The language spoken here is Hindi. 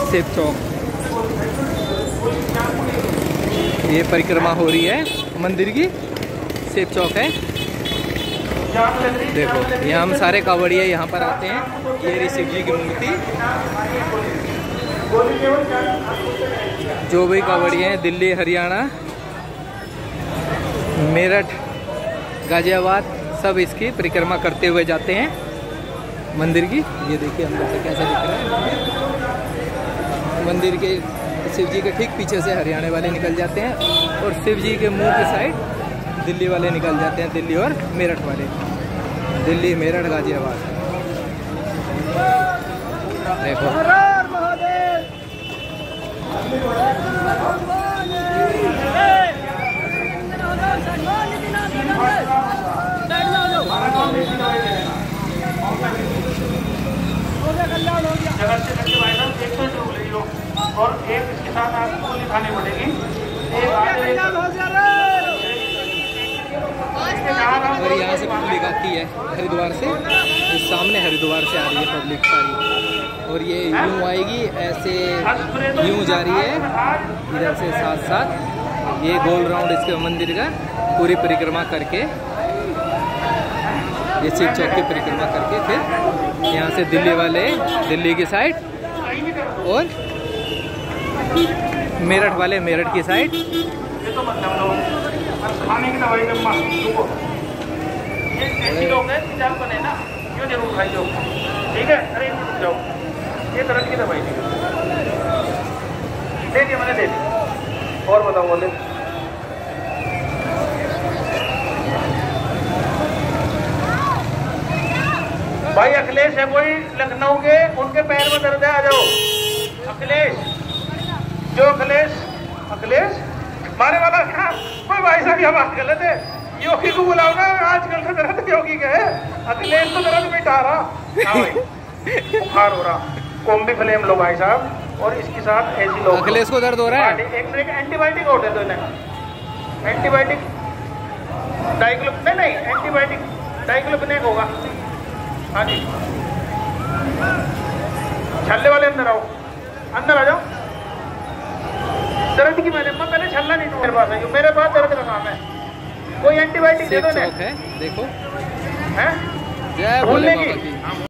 शिव चौक, ये परिक्रमा हो रही है मंदिर की। शिव चौक है, देखो यहाँ हम सारे कावड़िया यहाँ पर आते हैं। ये रही शिव जी की मूर्ति। जो भी कावड़िया हैं दिल्ली, हरियाणा, मेरठ, गाजियाबाद, सब इसकी परिक्रमा करते हुए जाते हैं मंदिर की। ये देखिए अंदर से कैसा दिख रहा है मंदिर के। शिव जी के ठीक पीछे से हरियाणा वाले निकल जाते हैं और शिव जी के मुंह की साइड दिल्ली वाले निकल जाते हैं, दिल्ली और मेरठ वाले। दिल्ली, मेरठ, गाजियाबाद। देखो और एक इसके साथ आपको लिखानी पड़ेगी। और यहाँ से पब्लिक आती है हरिद्वार से, इस सामने हरिद्वार से आ रही है पब्लिक सारी। और ये यूँ आएगी, ऐसे यूँ जा रही है इधर से साथ साथ। ये गोल राउंड इसके मंदिर का पूरी परिक्रमा करके, ये शिव चौक की परिक्रमा करके फिर यहाँ से दिल्ली वाले दिल्ली की साइड और मेरठ वाले मेरठ की साइड। खाने की दवाई ऐसी लोग हैं चार बने ना, क्यों जरूर खाई जाओ, ठीक है। अरे रुक जाओ, ये दर्द की दवाई दे दी मैंने, दे दी। और बताओ बोले भाई अखिलेश है कोई लखनऊ के, उनके पैर में दर्द है, आ जाओ। अखिलेश, जो अखिलेश मारे वाला था कोई, भाई साहब यह बात गलत है। योगी को बुलाओ ना, आजकल तो दर्द योगी का है, अखिलेश तो दर्द मिटा रहा। बुखार हो रहा, कोम्बी फ्लेम लो भाई साहब, और इसके साथ ऐसी लो। अखिलेश को दर्द हो रहा है, एक एंटीबायोटिक और दे दो इन्हें, एंटीबायोटिक नहीं एंटीबायोटिक डाइक्लोफिनेक होगा। हाँ जी, छल्ले वाले अंदर आओ, अंदर आ जाओ। दर्द की मैंने पहले छल्ला नहीं मेरे पास है, मेरे पास दर्द का काम है। कोई एंटीबायोटिक दे दो। है देखो, है जय भोले बाबा की।